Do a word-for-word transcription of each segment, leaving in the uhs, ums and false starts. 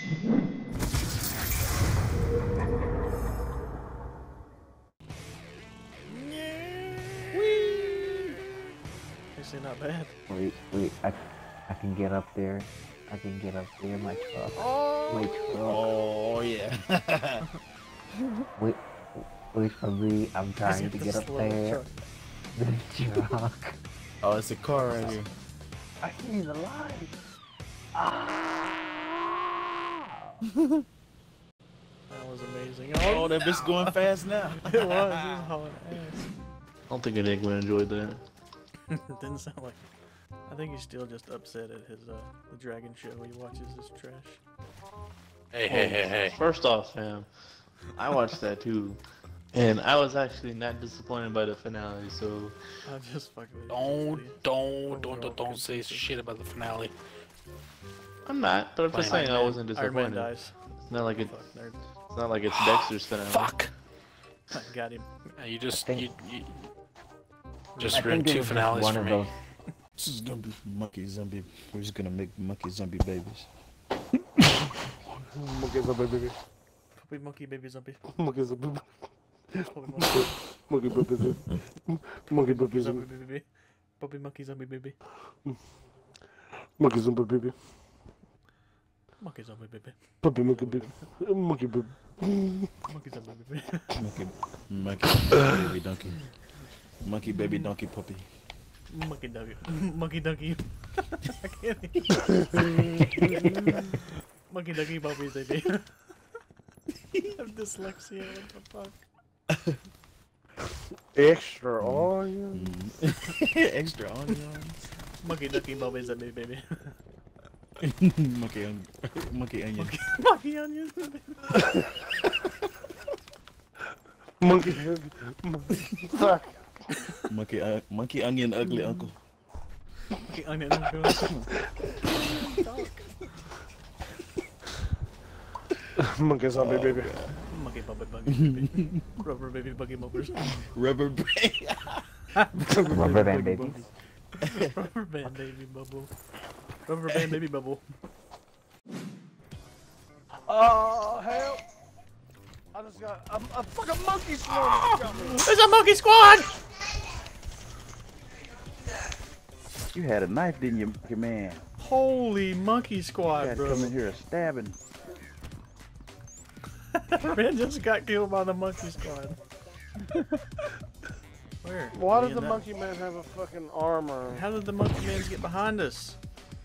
Actually, not bad. Wait, wait, I, I can get up there. I can get up there, my truck. Oh, my truck. Oh, yeah. wait, wait for me. I'm trying to get up there. The truck. Oh, it's a car right here. I see the light. Ah! That was amazing. Oh, Oh, that bitch going fast now. it was. It was hauling ass. I don't think Enigma enjoyed that. It didn't sound like. I think he's still just upset at his uh the dragon show he watches this trash. Hey, hey, hey, hey. First off, fam, I watched that too. And I was actually not disappointed by the finale, so... I just fucking... Don't, don't, don't, don't, don't say shit about the finale. I'm not, but I'm just saying I wasn't disappointed. Iron Man dies. It's not like it's, Fuck, nerd. it's not like it's Dexter's finale. Fuck! I got him. Yeah, you just, think, you, you just I ruined two finales one for of me. those. This is gonna be monkey zombie. We're just gonna make monkey zombie babies. Monkey zombie baby. Puppy monkey baby zombie. Monkey zombie. Puppy monkey. Monkey baby. Monkey baby zombie zombie. baby. Puppy monkey zombie baby. Monkey zombie baby. Monkey zombie baby. Puppy monkey baby. Monkey baby. Monkey zombie baby. Monkey, monkey baby donkey. Monkey baby donkey puppy. Monkey donkey. Monkey donkey. I can't even. Monkey donkey puppy baby. I have dyslexia. What the fuck? Extra onion. Extra onions. Monkey ducky bubbies at me, baby. monkey, on, monkey onion. Monkey, monkey onions. Monkey. Fuck. Monkey, uh, monkey onion, ugly uncle. Monkey onion uncle. Monkey zombie baby. Monkey bubby buggy baby. Rubber baby buggy bumpers. Rubber band. Rubber band baby. Rubber band baby bubble. Rubber band baby bubble. Oh, help! I just got a, a fucking monkey swarm. Got me. There's a monkey squad! You had a knife, didn't you, monkey man? Holy monkey You squad, had bro. to come in here stabbing. Man just got killed by the monkey squad. Where? Why Me does the and that- monkey man have a fucking armor? How did the monkey man get behind us?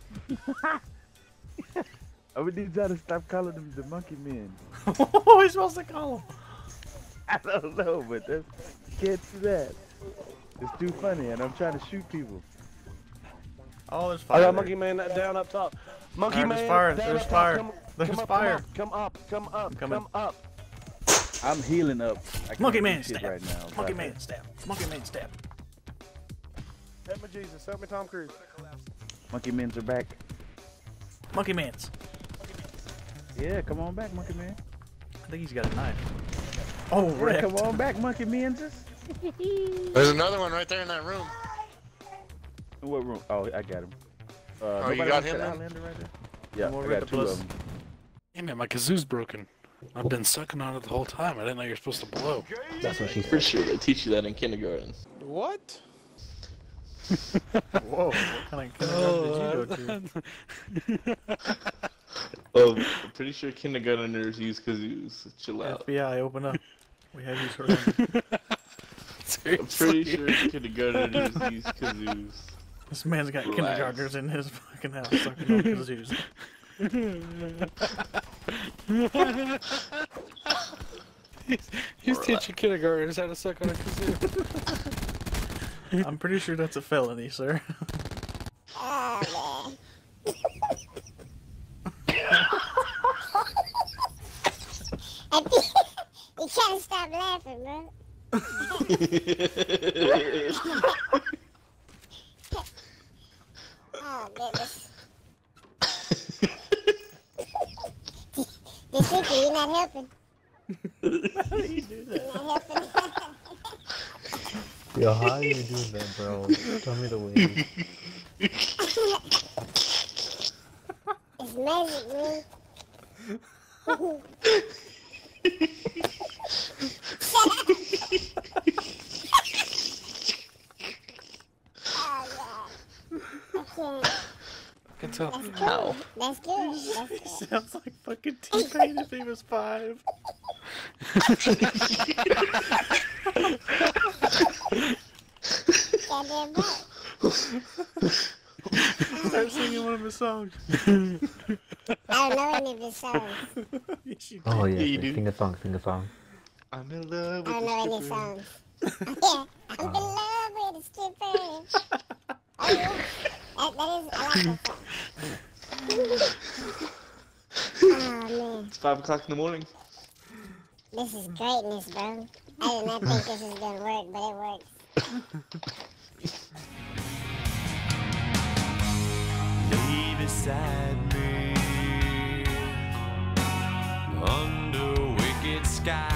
I would need y'all to stop calling them the monkey men. What are we supposed to call him? I don't know, but that's, you can't do that. It's too funny, and I'm trying to shoot people. Oh, there's I fire. got there. monkey man down up top. Monkey Alright, man. there's fire, down there's up fire, top. Come, there's come up, fire. Come up, come up, come I'm up, coming. come up. I'm healing up. I can't Monkey do man shit stab. right now. Monkey but- man stab. Monkey man stab. Help me Jesus, help me Tom Cruise. Monkey men's are back. Monkey man's. Yeah, come on back, monkey man. I think he's got a knife. Oh, Yeah, wrecked. come on back, monkey men's. There's another one right there in that room. In what room? Oh, I got him. Uh, Oh, you nobody got wants him that then? Outlander right there? Yeah, We'll I read got the two plus. of them. Damn it, my kazoo's broken. I've been sucking on it the whole time. I didn't know you were supposed to blow. That's what she's pretty sure they teach you that in kindergarten. What? Whoa, what kind of kindergarten did you go to? Oh, I'm pretty sure kindergartners use kazoos. Chill out. F B I, open up. We have you surrounded. I'm pretty sure kindergartners use kazoos. This man's got Relax. kindergartners in his fucking house sucking on kazoos. He's, he's teaching kindergartners how to suck on a kazoo. I'm pretty sure that's a felony, sir. Oh, man. I think you can't stop laughing, bro. Oh, goodness. The secret, you're not helping. How do you do that? You're not helping. Yo, how are you doing that, bro? Tell me the way. It's magic, man. Oh, I can tell. that's good. Ow. That's good. He That's good. sounds like fucking T-Pain if he was five. Goddamn right. Start singing one of his songs. I don't know any of his songs. Yes, you do. Oh Yeah, yeah, you do. sing a song, sing a song. I'm in love I with don't know the any stripper. songs. Yeah, I'm in love with a stripper. Oh yeah, that, that is, I like that song. Oh man, It's five o'clock in the morning. this is greatness, bro. I did not think this was gonna work, but it works. Lay beside me under wicked sky.